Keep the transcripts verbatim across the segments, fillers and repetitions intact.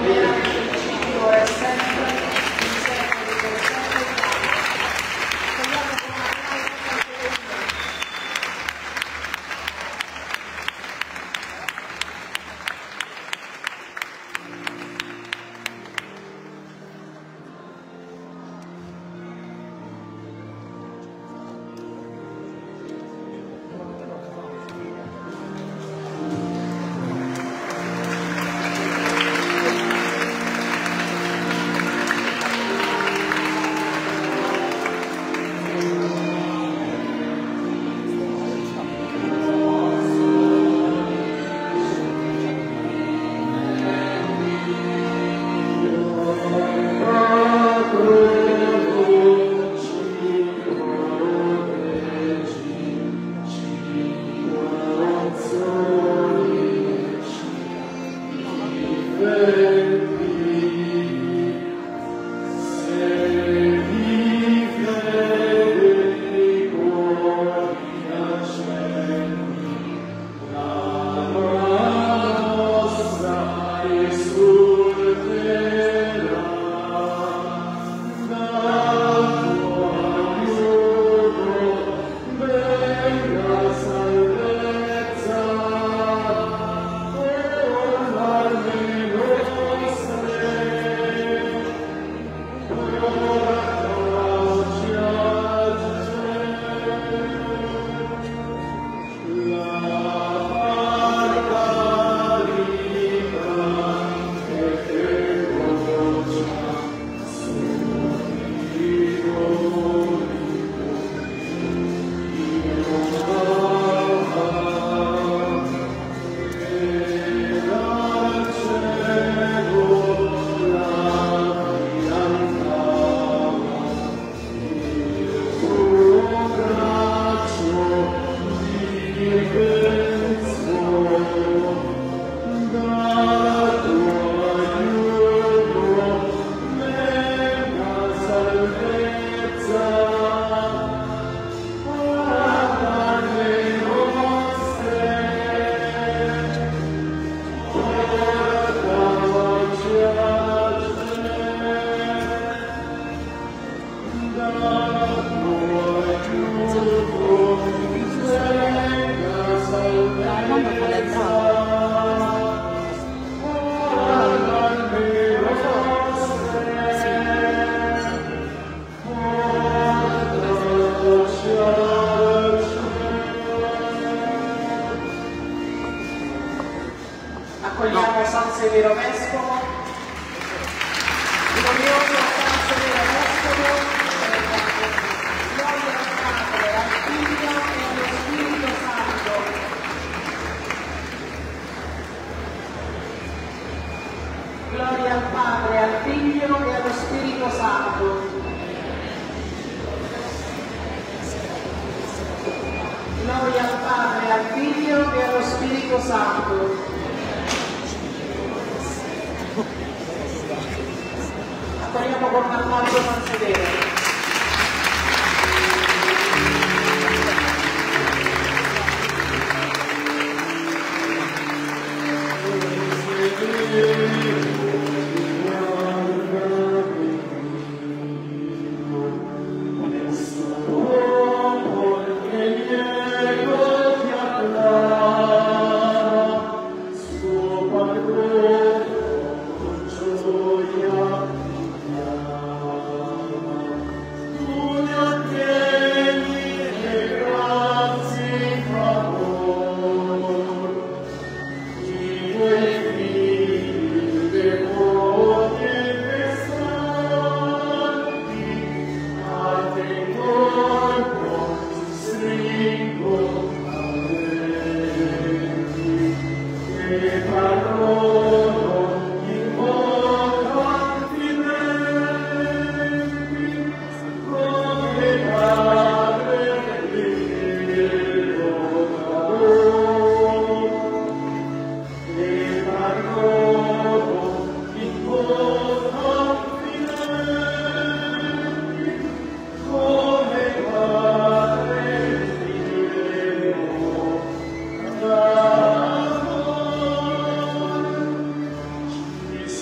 Accogliamo San Severo Vescovo, glorioso San Severo Vescovo, gloria al Padre, al Figlio e allo Spirito Santo. Gloria al Padre, al Figlio e allo Spirito Santo. Gloria al Padre, al Figlio e allo Spirito Santo. Accogliamo con un applauso San Severo. Thank you.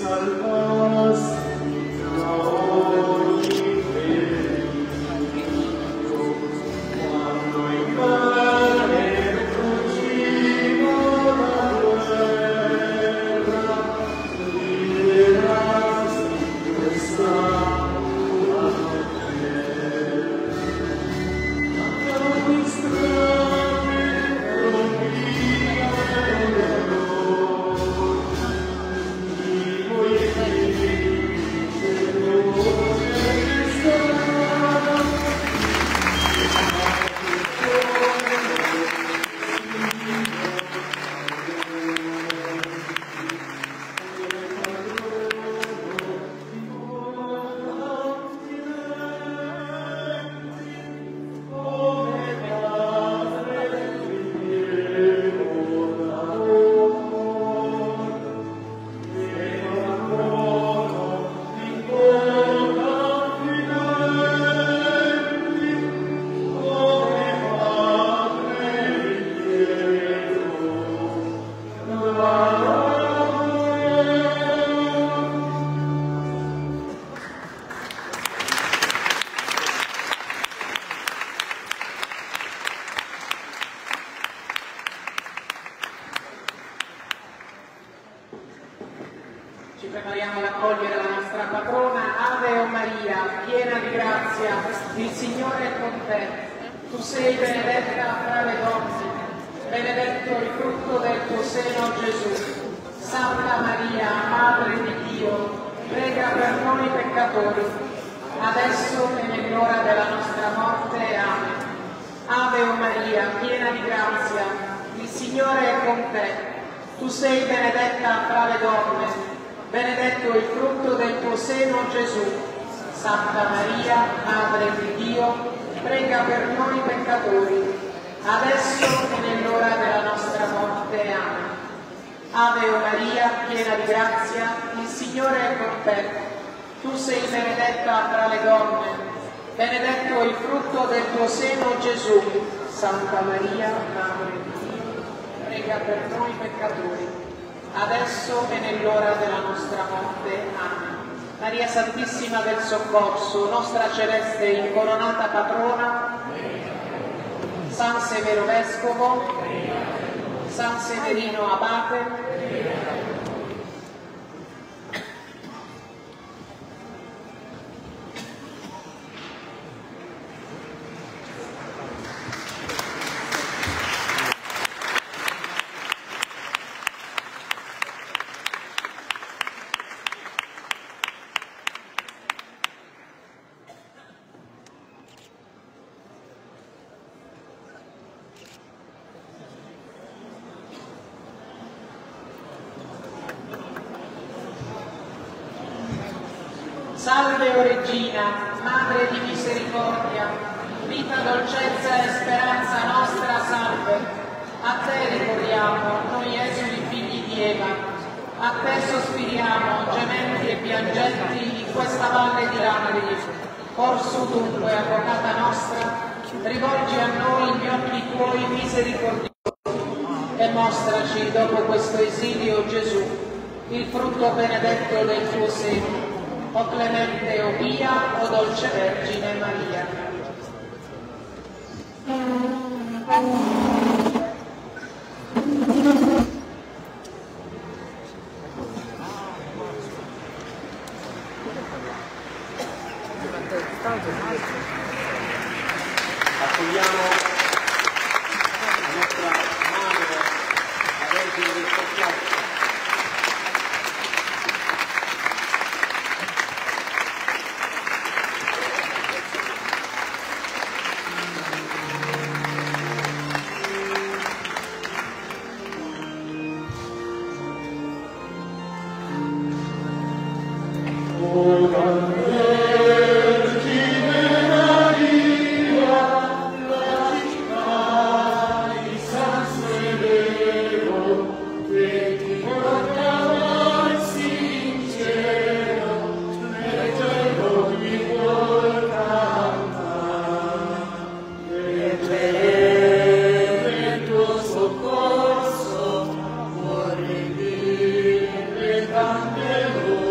Prepariamo ad accogliere la nostra patrona. Ave o Maria, piena di grazia, il Signore è con te. Tu sei benedetta fra le donne, benedetto il frutto del tuo seno, Gesù. Santa Maria, Madre di Dio, prega per noi peccatori, adesso e nell'ora della nostra morte. Amen. Ave o Maria, piena di grazia, il Signore è con te. Tu sei benedetta fra le donne, benedetto il frutto del tuo seno, Gesù. Santa Maria, Madre di Dio, prega per noi peccatori, adesso e nell'ora della nostra morte. Amen. Ave o Maria, piena di grazia, il Signore è con te. Tu sei benedetta fra le donne, benedetto il frutto del tuo seno, Gesù. Santa Maria, Madre di Dio, prega per noi peccatori, adesso e nell'ora della nostra morte. Amen. Maria Santissima del Soccorso, nostra celeste incoronata patrona, San Severo Vescovo, San Severino Abate, Salve o Regina, Madre di misericordia, vita, dolcezza e speranza nostra, salve. A te ricorriamo, noi esuli figli di Eva, a te sospiriamo, gementi e piangenti, in questa valle di lacrime. Orsù dunque, avvocata nostra, rivolgi a noi gli occhi tuoi misericordiosi e mostraci, dopo questo esilio, Gesù, il frutto benedetto del tuo seno. O clemente, o pia, o dolce Vergine Maria. Accogliamo la nostra madre, la Vergine del Soccorso. Candelo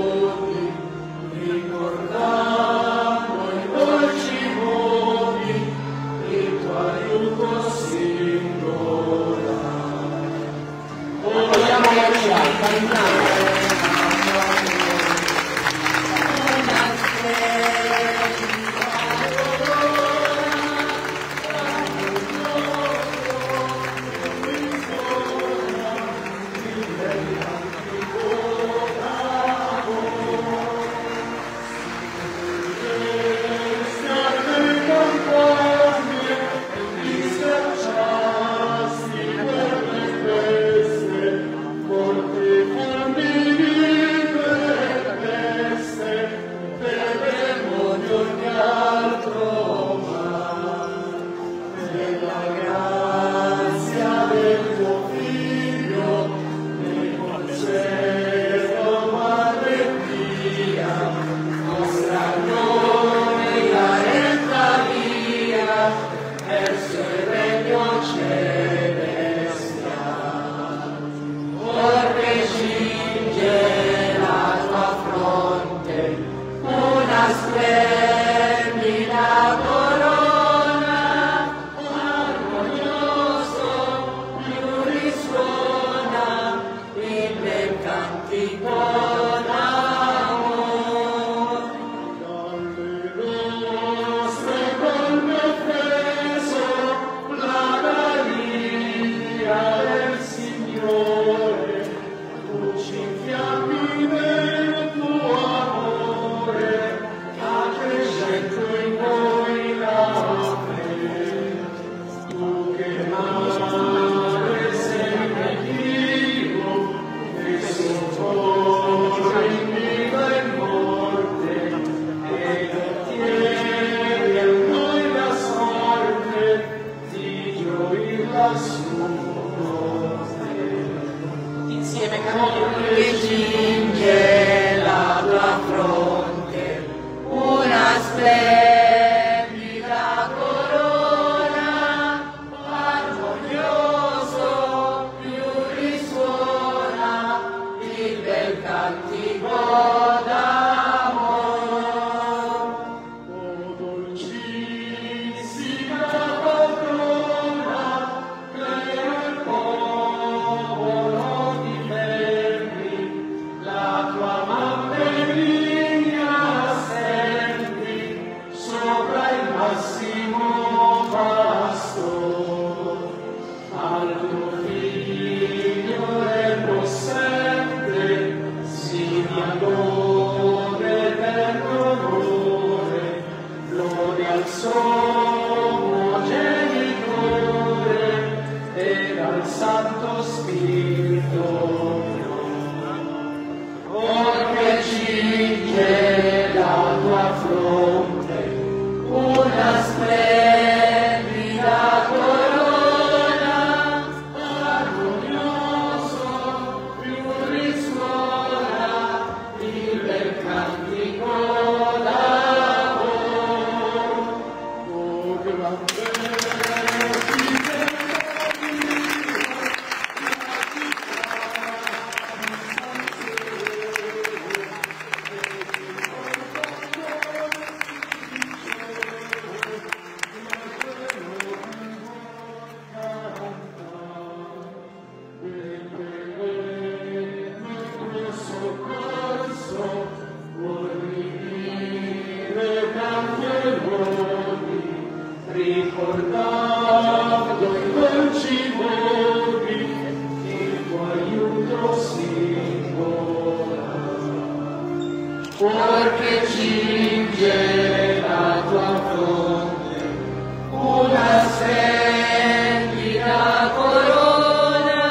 Porque cinge la tua fronte una splendida corona,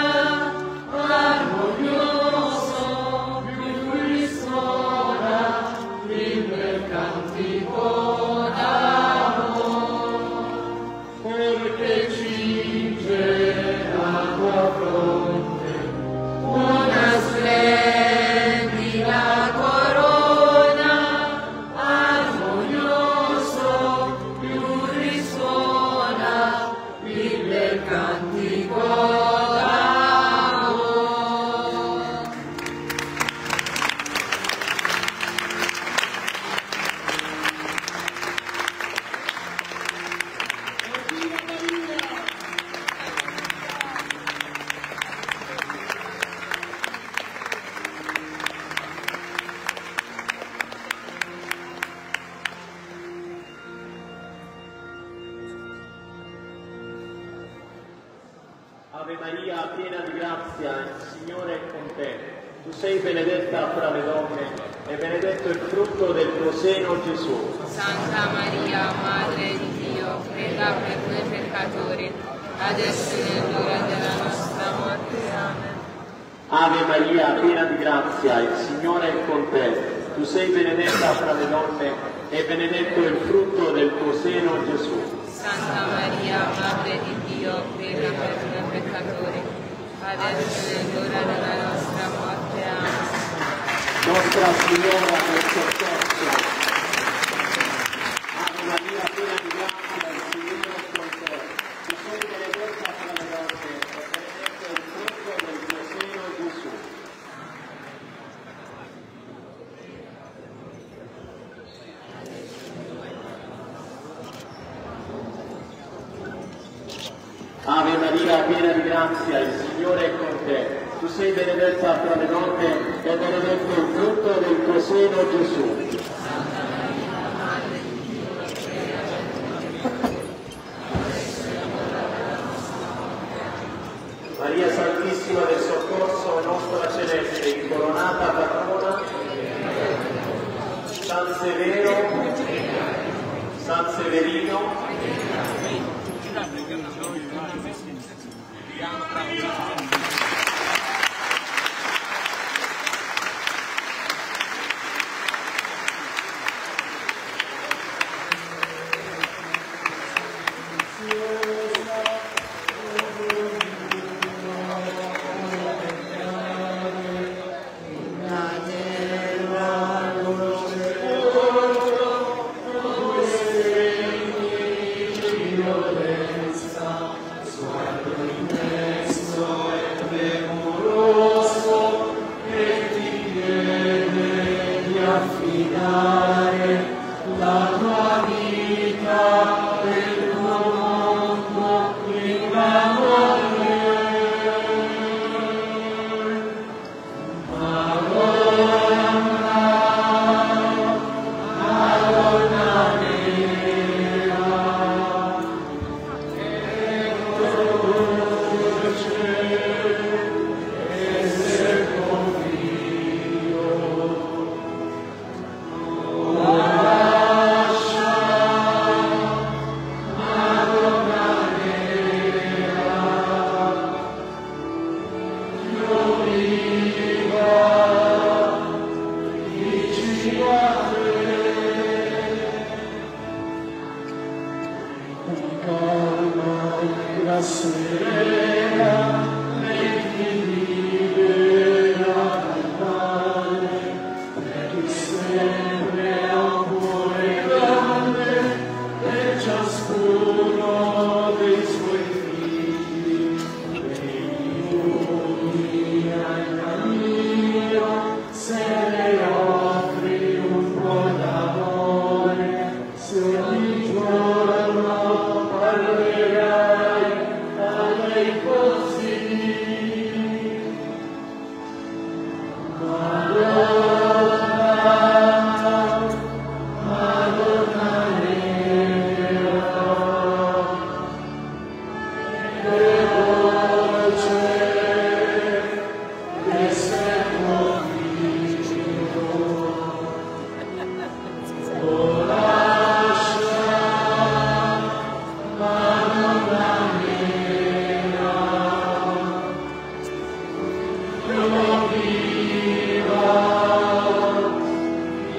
armonioso più risuona il bel cantico d'amor. Porque cinge la tua fronte una splendida corona, armonioso più risuona il bel cantico d'amor. Ave Maria, piena di grazia, il Signore è con te. Tu sei benedetta fra le donne e benedetto il frutto del tuo seno, Gesù. Santa Maria, Madre di Dio, prega per noi peccatori, adesso e nell'ora della nostra morte. Amen. Ave Maria, piena di grazia, il Signore è con te. Tu sei benedetta fra le donne e benedetto il frutto del tuo seno, Gesù. Santa Maria, Madre di Dio, prega per noi peccatori, adesso e nell'ora della nostra morte. Amen. Nostra Signora del soccorso. Ave Maria, piena di grazia, il Signore è con te. Tu sei benedetta fra le donne e benedetto il frutto del tuo seno, Gesù. Ave Maria, piena di grazia, il Signore è con te. Tu sei benedetta fra le donne e benedetto il frutto del tuo seno, Gesù. Maria Santissima del Soccorso, nostra celeste, incoronata patrona, San Severo, San Severino, Se ogni giorno parlerai alle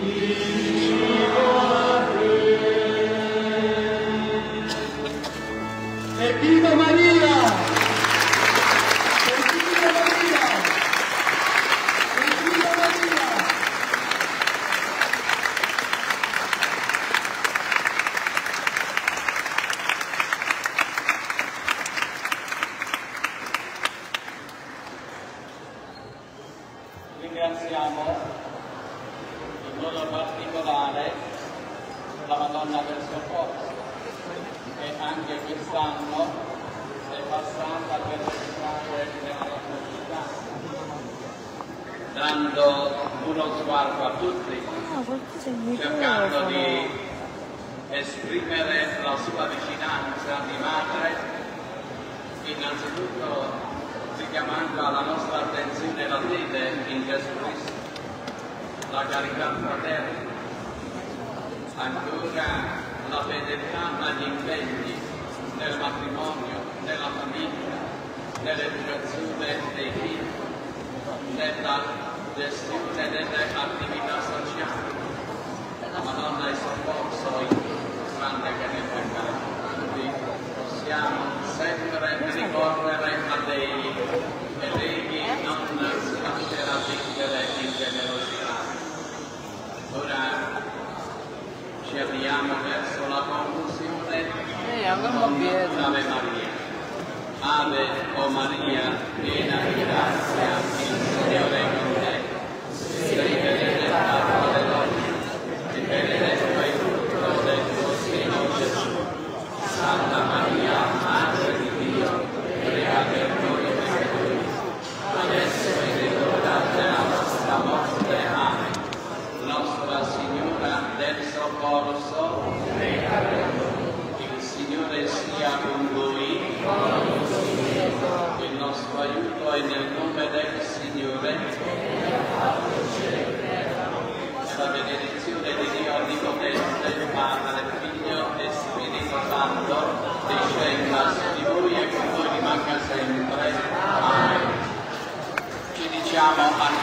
Evviva Maria! Ringraziamo in modo particolare la Madonna del Soccorso, che anche quest'anno è passata per le strade della nostra città, dando uno sguardo a tutti, cercando di esprimere la sua vicinanza di madre, innanzitutto richiamando alla nostra attenzione la fede in Gesù Cristo, la carità fraterna, ancora la fedeltà agli impegni nel matrimonio, nella famiglia, nell'educazione dei figli, nella gestione delle attività sociali. La Madonna è soccorso in tutto tranne che nel peccato. Quindi possiamo sempre ricorrere a dei eleghi, non si lascerà vincere in generosità. Ora ci avviamo verso la conclusione con l'Ave Maria. Ave o Maria, piena di grazia, il Signore è con te. Sei benedetta tra le donne e benedetto è il frutto del tuo seno, Gesù. Santa Maria, Madre di Dio, prega per noi peccatori, adesso è l'ora della nostra morte. Amen. Nostra Signora del Soccorso, prega per noi. Il Signore sia con voi. Il nostro aiuto è nel nome del Signore. La benedizione di Dio Onnipotente, Padre, Figlio e Spirito Santo, discenda su di voi e con voi rimanga sempre. Amen. Ci diciamo a